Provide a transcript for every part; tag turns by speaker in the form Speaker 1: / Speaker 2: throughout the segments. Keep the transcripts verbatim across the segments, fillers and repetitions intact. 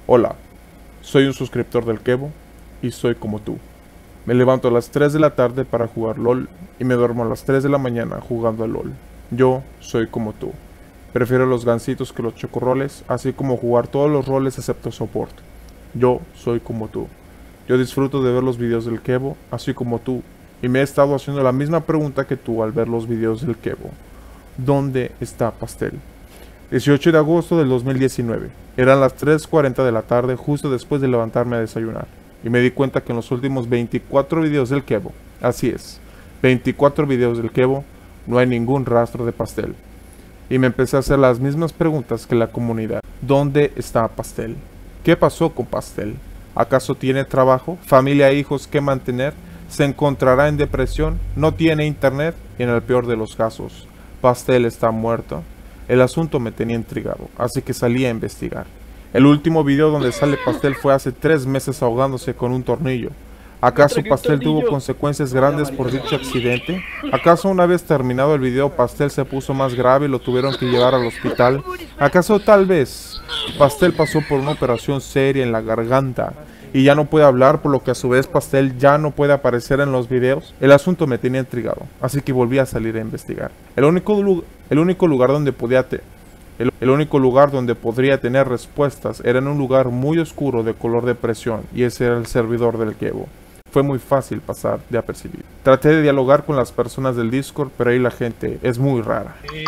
Speaker 1: Hola, soy un suscriptor del Kevo y soy como tú. Me levanto a las tres de la tarde para jugar LOL y me duermo a las tres de la mañana jugando a LOL. Yo soy como tú. Prefiero los gancitos que los chocorroles, así como jugar todos los roles excepto support. Yo soy como tú. Yo disfruto de ver los videos del Kevo, así como tú, y me he estado haciendo la misma pregunta que tú al ver los videos del Kevo. ¿Dónde está Pastel? dieciocho de agosto del dos mil diecinueve. Eran las tres cuarenta de la tarde, justo después de levantarme a desayunar, y me di cuenta que en los últimos veinticuatro videos del Kevo, así es, veinticuatro videos del Kevo, no hay ningún rastro de Pastel. Y me empecé a hacer las mismas preguntas que la comunidad. ¿Dónde está Pastel? ¿Qué pasó con Pastel? ¿Acaso tiene trabajo, familia e hijos que mantener? ¿Se encontrará en depresión? ¿No tiene internet? Y en el peor de los casos, ¿Pastel está muerto? El asunto me tenía intrigado, así que salí a investigar. El último video donde sale Pastel fue hace tres meses ahogándose con un tornillo. ¿Acaso Pastel tuvo consecuencias grandes por dicho accidente? ¿Acaso una vez terminado el video Pastel se puso más grave y lo tuvieron que llevar al hospital? ¿Acaso tal vez Pastel pasó por una operación seria en la garganta y ya no puede hablar, por lo que a su vez Pastel ya no puede aparecer en los videos? El asunto me tenía intrigado, así que volví a salir a investigar. El único, el único lugar donde podía te el, el único lugar donde podría tener respuestas era en un lugar muy oscuro de color de presión, y ese era el servidor del Kevo. Fue muy fácil pasar de apercibido. Traté de dialogar con las personas del Discord, pero ahí la gente es muy rara.
Speaker 2: Eh.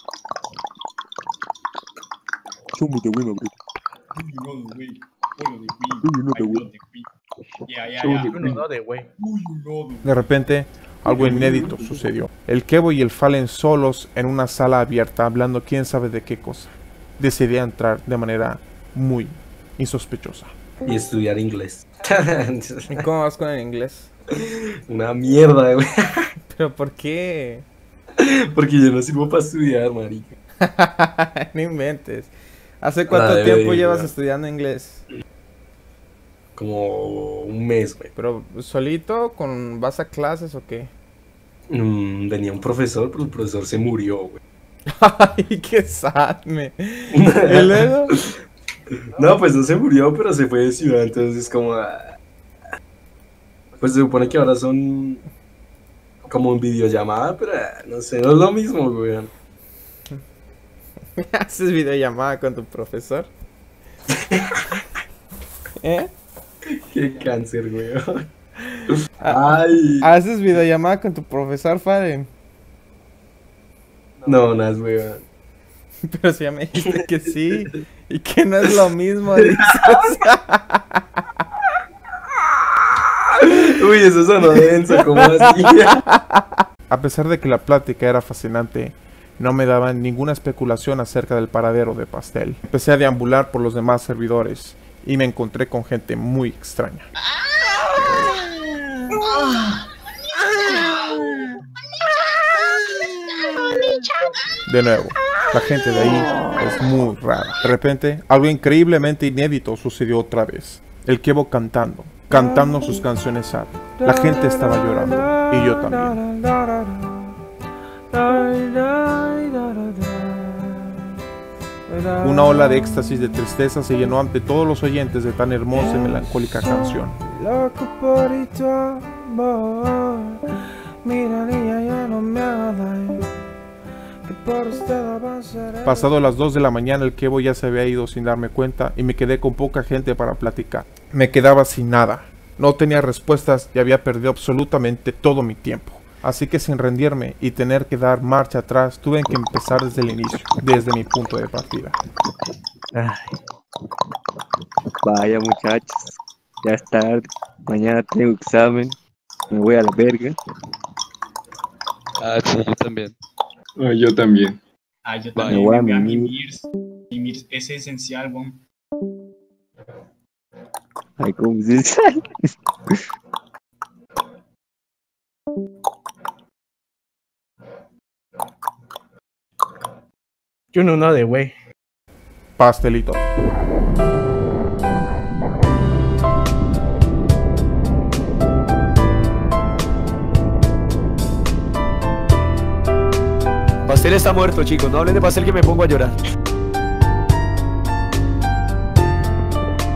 Speaker 3: Somos de buena, bro.
Speaker 2: Uy, no, güey. Bueno, de Wii.
Speaker 3: Uy, no, de
Speaker 2: Ay,
Speaker 3: Wii.
Speaker 2: no, de Wii. Ya, ya,
Speaker 3: Somos
Speaker 2: ya.
Speaker 3: de
Speaker 2: Uy,
Speaker 3: Wii.
Speaker 2: no, de güey. Uy, no, de
Speaker 1: De repente, algo inédito sucedió. El Kevo y el Fallen solos en una sala abierta hablando quién sabe de qué cosa. Decidí entrar de manera muy insospechosa.
Speaker 4: Y estudiar inglés.
Speaker 5: ¿Y cómo vas con el inglés?
Speaker 4: Una mierda, güey.
Speaker 5: ¿Pero por qué?
Speaker 4: Porque yo no sirvo para estudiar, marica.
Speaker 5: No inventes. ¿Hace cuánto
Speaker 4: Ay,
Speaker 5: tiempo
Speaker 4: güey,
Speaker 5: llevas
Speaker 4: ya.
Speaker 5: estudiando inglés?
Speaker 4: Como un mes, güey.
Speaker 5: ¿Pero solito? ¿Con vas a clases o qué?
Speaker 4: Mm, venía un profesor, pero el profesor se murió, güey.
Speaker 5: Ay, qué sad, me. ¿Y luego?
Speaker 4: No, pues no se murió, pero se fue de ciudad, entonces es como... ah. Pues se supone que ahora son como en videollamada, pero ah, no sé, no es lo mismo, güey.
Speaker 5: ¿Haces videollamada con tu profesor? ¿Eh?
Speaker 4: Qué cáncer, güey.
Speaker 5: Ah,
Speaker 4: Ay.
Speaker 5: ¿haces videollamada con tu profesor, Fallen?
Speaker 4: No, no es, güey.
Speaker 5: Pero si ya me dijiste que sí. Y que no es lo mismo, dices.
Speaker 4: Uy, eso sonó denso, ¿cómo así?
Speaker 1: A pesar de que la plática era fascinante, no me daban ninguna especulación acerca del paradero de Pastel. Empecé a deambular por los demás servidores y me encontré con gente muy extraña. De nuevo, la gente de ahí es muy rara. De repente, algo increíblemente inédito sucedió otra vez. El Kevo cantando, cantando sus canciones sad. La gente estaba llorando, y yo también. Una ola de éxtasis de tristeza se llenó ante todos los oyentes de tan hermosa y melancólica canción.
Speaker 6: Loco por tu amor, mira niña, ya no me hagas daño, que por usted avanzaré.
Speaker 1: Pasado las dos de la mañana el Kevo ya se había ido sin darme cuenta y me quedé con poca gente para platicar. Me quedaba sin nada, no tenía respuestas y había perdido absolutamente todo mi tiempo. Así que sin rendirme y tener que dar marcha atrás, tuve que empezar desde el inicio, desde mi punto de partida.
Speaker 3: Ay. Vaya, muchachos, ya es tarde. Mañana tengo examen. Me voy a la verga.
Speaker 7: Ah, sí, yo también.
Speaker 8: Ah, yo también.
Speaker 2: Ah, yo
Speaker 3: Me
Speaker 2: también.
Speaker 3: voy a
Speaker 2: Me
Speaker 3: mimir.
Speaker 2: Mirs. Mirs es esencial, weón.
Speaker 3: Ay, ¿cómo se dice?
Speaker 6: Yo no, no, de güey.
Speaker 1: Pastelito.
Speaker 9: Pastel está muerto, chicos. No hablen de Pastel que me pongo a llorar.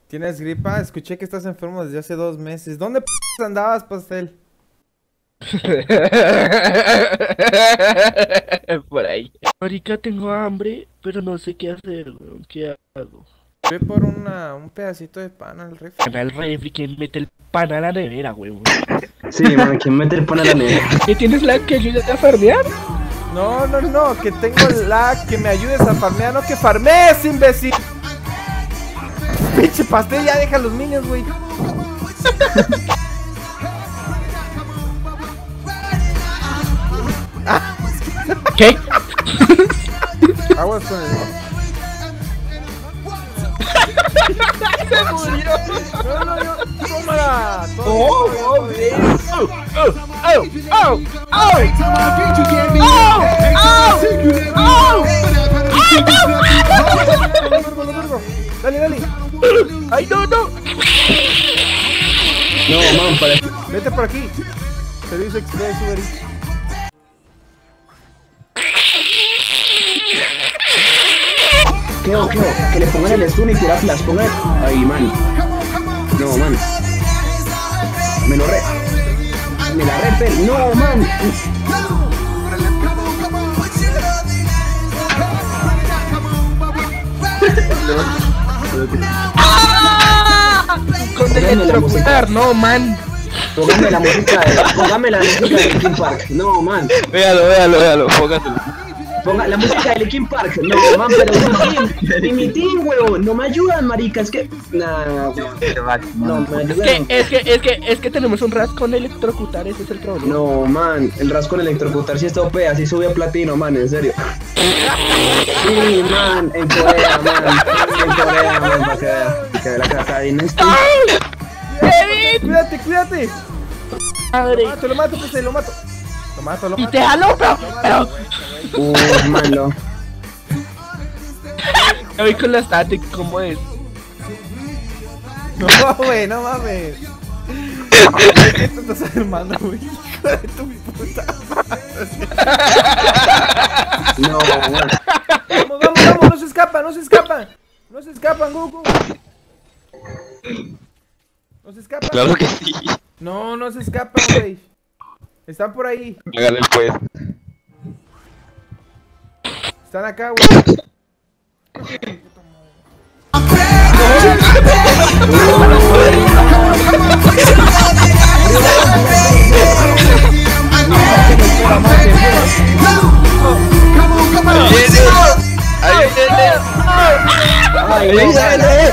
Speaker 5: ¿Tienes gripa? Escuché que estás enfermo desde hace dos meses. ¿Dónde p andabas, pastel?
Speaker 8: Por ahí. Marica, tengo hambre, pero no sé qué hacer, weón. ¿Qué hago?
Speaker 5: Ve por una, un pedacito de pan al refri.
Speaker 8: Pan al refri, ¿quién mete el pan a la nevera, weón?
Speaker 3: Sí, man, ¿quién mete el pan a la nevera?
Speaker 8: ¿Qué tienes la que ayuda a farmear?
Speaker 5: No, no, no, que tengo la que me ayudes a farmear, no que farmees, imbécil. Pinche pastel, ya deja los minions, güey.
Speaker 8: ¿Qué?
Speaker 5: Aguas con el...
Speaker 8: ¡Se murió!
Speaker 5: No, no, no, tómala.
Speaker 8: ¡Oh, oh, bien! ¡Oh, oh, oh, oh! ¡Oh! ¡Oh!
Speaker 5: Dale, dale.
Speaker 8: ¡Ay, no, no!
Speaker 3: No, man, para...
Speaker 5: Vete por aquí. Servicio Express, Uber Eats.
Speaker 3: ¿Qué o qué o? Que le pongan el stun y tirar flash, pongan... Ay, man. No, man. Me lo re... Me la repel. No, man.
Speaker 8: Con electrocutar, no, man.
Speaker 3: Póngame la música de... Póngame la música de Linkin Park. No, man.
Speaker 7: Véalo, véalo, véalo, póngaselo.
Speaker 3: Ponga la música de Linkin Park. No, man, pero mi team. Y mi team, huevón. No me ayudan, marica. Es que... Nah, no me ayudan.
Speaker 8: Es que, es que, es que, es que tenemos un ras con electrocutar, ese es el problema.
Speaker 3: No, man, el rasco en electrocutar si está O P, así sube a platino, man, en serio. Sí, man, en Corea, man, en Corea, man, para que vea, para que vea la caca de Néstor.
Speaker 5: Cuídate, cuídate.
Speaker 8: Madre.
Speaker 5: Lo mato, lo mato, pues, lo mato. Lo mato, lo
Speaker 8: Y
Speaker 5: mato.
Speaker 8: te jaló, pero, pero.
Speaker 3: Uy, malo.
Speaker 8: Ya vi con la static, ¿cómo es?
Speaker 5: No, güey, no mames. ¿Qué te estás armando, güey? Hijo de tu puta madre.
Speaker 3: No, man.
Speaker 5: Vamos, vamos, vamos, no se escapan, no se escapan. No se escapan, Goku. No se escapan.
Speaker 7: Claro que sí.
Speaker 5: No, no se escapan, güey. Están por ahí.
Speaker 7: Hágale pues.
Speaker 5: Están acá, güey.
Speaker 3: Ay, déjale.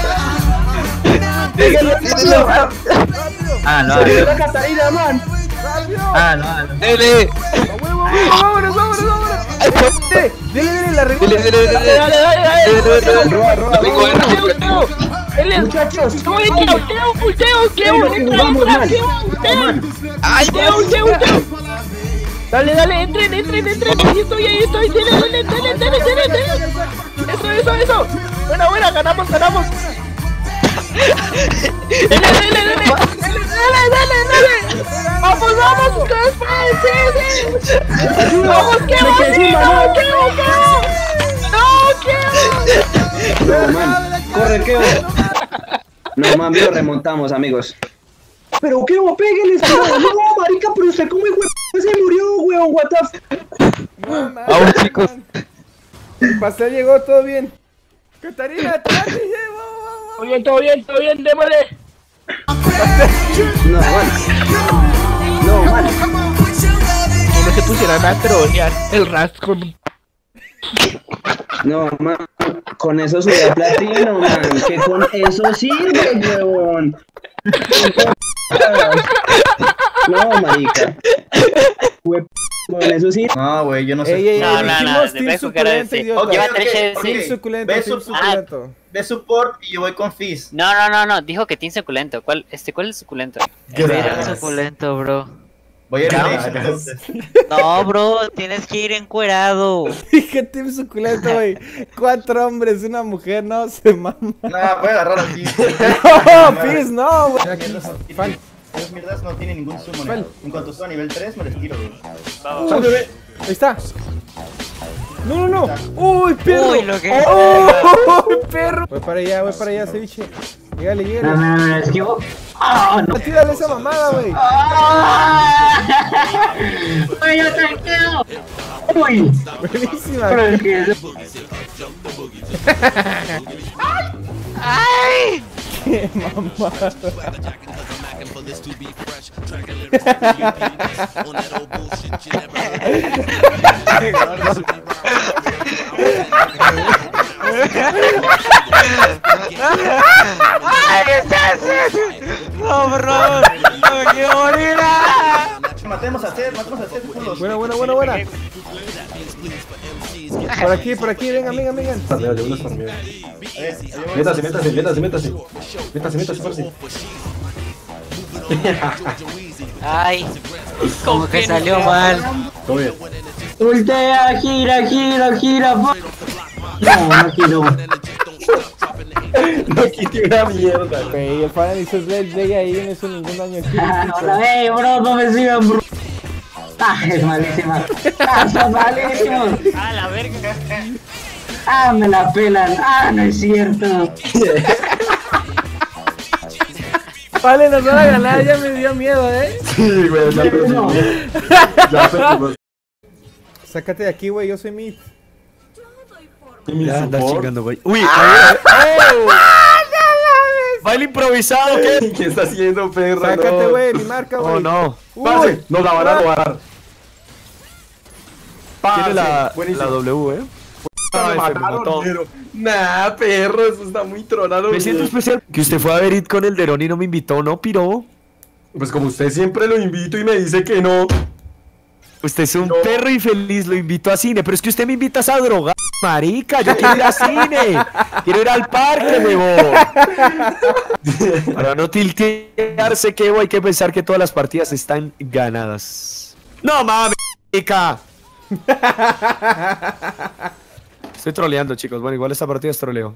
Speaker 10: Ah, no,
Speaker 3: Se vio la Catarina, man.
Speaker 10: ah, no, no.
Speaker 7: Dele.
Speaker 5: Vámonos, vámonos, vámonos. Dele, dele, dele, la regula.
Speaker 7: Dele, dele, dele.
Speaker 8: Dale, dale, dale, dale.
Speaker 3: Roba, roba,
Speaker 7: Tengo
Speaker 3: roba.
Speaker 7: esto.
Speaker 3: Muchachos,
Speaker 8: ¡No, ulteo, ulteo, ulteo, ulteo! ¡Entra,
Speaker 3: vamos,
Speaker 8: entra,
Speaker 3: man.
Speaker 8: ulteo!
Speaker 7: Ay,
Speaker 8: ¡Ulteo, ulteo, ulteo! Dale, dale, entren, entren, entren. Ahí estoy, ahí estoy. Dale, dale, dale, dale, dale, dale. Eso, eso, eso. Buena, buena, ganamos, ganamos. Dale, dale, dale. Dale, dale, dale. Vamos, vamos, ustedes pueden, sí, sí. Vamos, que vamos, sí, no, que no, que
Speaker 3: no, man. Corre, Keo. No, man, lo remontamos, amigos. Pero Keo, pégale, no, marica, pero usted como hijo de se murió, weón, what the f...
Speaker 5: No, mames,
Speaker 7: Vamos, chicos.
Speaker 5: El pastel llegó, todo bien. Catarina, trate, vamos,
Speaker 8: Todo bien, todo bien, todo bien, démosle.
Speaker 3: No, man. No, man.
Speaker 8: Que no se pusieran a trolear el ras con...
Speaker 3: No, man. Con eso sube a platino, man. Que con eso sirve, weón. No, marica. Hue- Con eso sí.
Speaker 10: No, güey, yo no sé.
Speaker 5: Ey, ey,
Speaker 10: no,
Speaker 5: ey,
Speaker 10: no, no,
Speaker 5: dijimos
Speaker 10: te
Speaker 5: team
Speaker 10: dejo que era
Speaker 5: suculento,
Speaker 10: ese.
Speaker 5: idiota.
Speaker 10: Ok, Llévate
Speaker 5: Team
Speaker 10: el Chelsea.
Speaker 5: suculento,
Speaker 10: Ve
Speaker 5: team
Speaker 10: su-
Speaker 5: suculento.
Speaker 10: De support y yo voy con Fizz.
Speaker 11: No, no, no, no, dijo que Team Suculento. ¿Cuál, este, ¿cuál es suculento?
Speaker 10: Gracias.
Speaker 11: Suculento, bro.
Speaker 10: Voy a ir
Speaker 11: No.
Speaker 10: a entonces.
Speaker 11: No, bro, tienes que ir encuerado.
Speaker 5: Dije team suculento, güey. Cuatro hombres, una mujer, no se mama.
Speaker 10: No, voy a agarrar a Fizz.
Speaker 5: No, Fizz, no, güey. Fan.
Speaker 10: Esas mierdas no tienen ningún summon. En cuanto suba a nivel tres me les tiro, güey.
Speaker 5: Fan, bebé. Ahí está. No, no, no. Uy, perro.
Speaker 11: Uy, lo que-
Speaker 5: Oh, perro. Voy para allá, voy para allá, ceviche. Llegale,
Speaker 3: No,
Speaker 5: llegale.
Speaker 3: no, no, no, esquivo. ¡Ah, no!
Speaker 5: Tírale esa mamada, güey.
Speaker 3: ¡Ay, yo te quedo! ¡Uy!
Speaker 5: Buenísima.
Speaker 3: Pero es que es-
Speaker 11: ¡Ay!
Speaker 5: Qué mamada.
Speaker 11: ¡Ay, estás! ¡No, por favor! ¡No me quiero morir! ¡Ah!
Speaker 10: Matemos a Seth, matemos a Seth, culos.
Speaker 5: Buena, buena, buena, buena. Por aquí, por aquí, vengan, vengan, vengan.
Speaker 4: Farmeo, yo unos farmeo. Métase, métase, métase, métase. Métase, métase, parce.
Speaker 11: ¡Ay! Como que salió mal.
Speaker 4: Todo bien.
Speaker 3: Ultea, gira, gira, gira. po- No, no quiero.
Speaker 4: No quité una mierda.
Speaker 5: Güey, el fan dice Slade, llegue ahí, no hizo ningún daño aquí.
Speaker 3: Ah, hola, ey, bro, no me sigan, bro. Ah, es malísima. Ah, son malísimos.
Speaker 11: ¡A la verga!
Speaker 3: Ah, me la pelan. Ah, no es cierto.
Speaker 5: Vale, nos van a ganar, ya me dio miedo, eh.
Speaker 4: Sí, güey, ya perdimos. Ya perdimos.
Speaker 5: Sácate de aquí, güey, yo soy mid.
Speaker 4: Y mi
Speaker 9: Ya andas
Speaker 4: support.
Speaker 9: chingando, güey. Uy, a ver. ¡Oh! Baile improvisado, ¿qué?
Speaker 4: ¿Qué está haciendo, perra?
Speaker 5: Sácate,
Speaker 4: No.
Speaker 5: güey, mi marca, güey.
Speaker 9: Oh, no.
Speaker 4: Parce, nos la van a robar.
Speaker 9: Tiene la,
Speaker 4: buenísimo.
Speaker 9: la W, eh.
Speaker 4: Me
Speaker 9: Ay, se me
Speaker 4: mataron,
Speaker 9: mató.
Speaker 4: pero... Nah, perro, eso está muy tronado.
Speaker 9: Me siento
Speaker 4: güey.
Speaker 9: especial que usted fue a ver It con el Derón y no me invitó, ¿no, piro?
Speaker 4: Pues como usted siempre lo invito y me dice que no.
Speaker 9: Usted es un
Speaker 4: No.
Speaker 9: perro infeliz, lo invito a cine, pero es que usted me invita a drogar, marica, yo quiero ir a cine, quiero ir al parque, huevón. Para no tiltearse, que hay que pensar que todas las partidas están ganadas. No mames, marica. Estoy troleando, chicos, bueno, igual esta partida es troleo.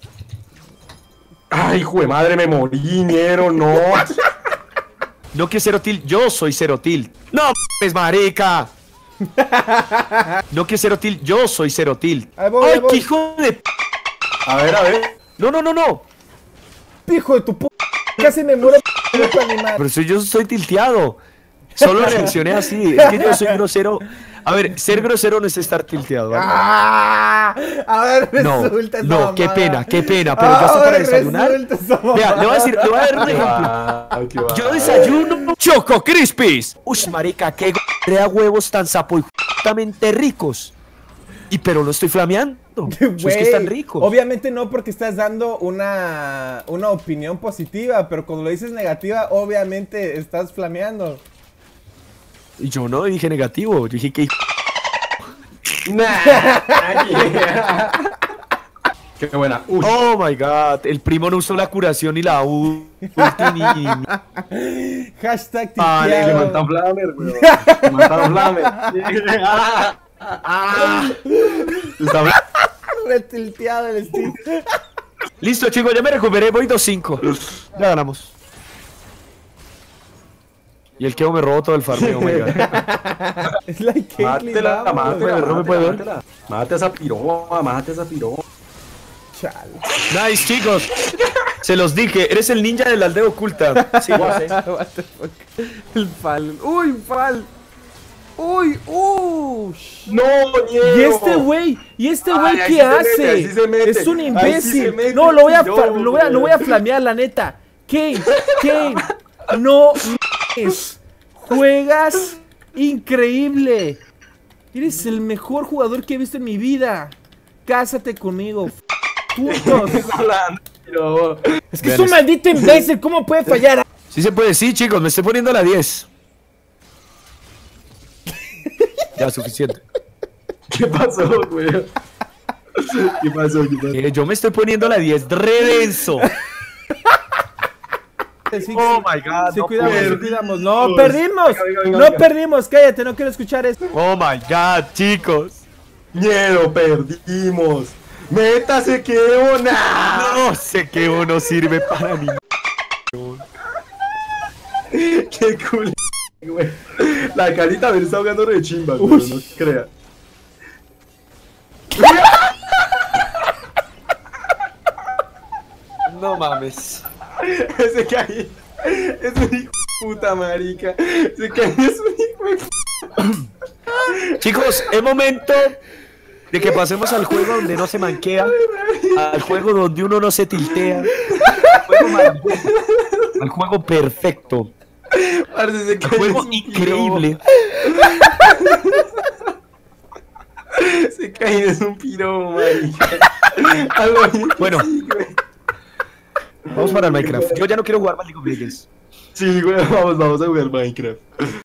Speaker 4: Ay, hijo de madre, me morí, ñero, no.
Speaker 9: No que Cero Tilt, yo soy Cero Tilt. No mames, marica. No que Cero Tilt, yo soy Cero Tilt.
Speaker 5: Ahí voy, ahí
Speaker 9: Ay,
Speaker 5: voy.
Speaker 9: qué hijo de p...
Speaker 4: A ver, a ver.
Speaker 9: No, no, no, no.
Speaker 5: Hijo de tu p. Casi me muero p tu animal.
Speaker 9: Pero si yo soy tilteado. Solo reaccioné así. Es que yo soy grosero. A ver, ser grosero no es estar tilteado, ¿vale?
Speaker 5: Ah, a ver,
Speaker 9: No,
Speaker 5: resulta esa
Speaker 9: no, qué
Speaker 5: mamada.
Speaker 9: pena, qué pena. Pero yo hasta
Speaker 5: Ahora
Speaker 9: para desayunar.
Speaker 5: resulta esa
Speaker 9: Vea, le voy a decir, le voy a dar un
Speaker 4: Qué
Speaker 9: ejemplo.
Speaker 4: va, qué va.
Speaker 9: Yo desayuno Choco Crispies. Uy, marica, qué g***rea huevos tan sapo y justamente ricos. Y pero lo estoy flameando. Pues es que están
Speaker 5: Güey,
Speaker 9: ricos.
Speaker 5: obviamente no, porque estás dando una, una opinión positiva, pero cuando lo dices negativa, obviamente estás flameando.
Speaker 9: Y yo no dije negativo. Yo dije que.
Speaker 4: Nah. Qué buena. Uy.
Speaker 9: Oh my god. El primo no usó la curación y la U. ulti ni-
Speaker 5: Hashtag
Speaker 4: Ah, le
Speaker 5: tilteado.
Speaker 4: matan Flamer, weón. Le mataron Flamer. Ah, ah. Está bla-
Speaker 5: Retilteado el Steve.
Speaker 9: Listo, chicos, ya me recuperé. Voy dos cinco. Ya ganamos. Y el Keo me robó todo el farmeo, oh my god.
Speaker 5: Es la Caitlyn,
Speaker 4: Mátela,
Speaker 5: vamos.
Speaker 4: mátela,
Speaker 9: no me puede ver.
Speaker 4: mátela. Mate a esa piroa, mate a esa piroa.
Speaker 5: Chale.
Speaker 9: Nice, chicos. Se los dije. Eres el ninja de la aldea oculta. Sí, lo sé.
Speaker 5: What the fuck. El pal. Uy, pal. Uy, uy.
Speaker 4: No, niego.
Speaker 5: Y este güey, y este güey,
Speaker 4: Ay, ahí
Speaker 5: ¿qué
Speaker 4: sí se mete,
Speaker 5: hace?
Speaker 4: ahí sí se mete.
Speaker 5: Es un
Speaker 4: Ahí sí
Speaker 5: imbécil.
Speaker 4: se mete,
Speaker 5: no, lo voy a,
Speaker 4: yo,
Speaker 5: fa- lo voy a, lo voy a
Speaker 4: güey.
Speaker 5: flamear, la neta. Kane, Kane, no mames. Juegas increíble. Eres el mejor jugador que he visto en mi vida. Cásate conmigo. Putos. Es que es un maldito imbécil. ¿Cómo puede fallar?
Speaker 9: Sí se puede, sí, chicos. Me estoy poniendo a la diez. Ya, suficiente.
Speaker 4: ¿Qué pasó, güey? ¿Qué pasó? ¿Qué pasó?
Speaker 9: Eh, yo me estoy poniendo a la diez. Re denso.
Speaker 5: Sí,
Speaker 9: Oh my god.
Speaker 5: sí,
Speaker 9: no
Speaker 5: cuidamos, sí,
Speaker 9: puedo.
Speaker 5: cuidamos. No,
Speaker 4: Pues,
Speaker 5: perdimos.
Speaker 4: venga, venga, venga,
Speaker 5: No
Speaker 4: venga.
Speaker 5: perdimos. Cállate, no quiero escuchar esto.
Speaker 9: Oh my god, chicos.
Speaker 4: Ñero, perdimos. Métase, que ona.
Speaker 9: No sé qué uno sirve para mí.
Speaker 4: Qué cool, güey. La carita me está ahogando de chimba, güey. No crea.
Speaker 9: No mames.
Speaker 4: Ese Caín es un hijo de puta, marica. Ese Caín es un hijo de puta.
Speaker 9: Chicos, es momento de que pasemos al juego donde no se manquea, al juego donde uno no se tiltea, al juego maravilloso, al juego perfecto,
Speaker 4: Parce, ese
Speaker 9: al
Speaker 4: Caín
Speaker 9: juego
Speaker 4: es un
Speaker 9: increíble.
Speaker 4: Ese Caín es un piro, marica. A lo bien que
Speaker 9: Bueno.
Speaker 4: sí, güey.
Speaker 9: Vamos para el Minecraft. Yo ya no quiero jugar más League of Legends.
Speaker 4: Sí, güey, vamos, vamos a jugar Minecraft.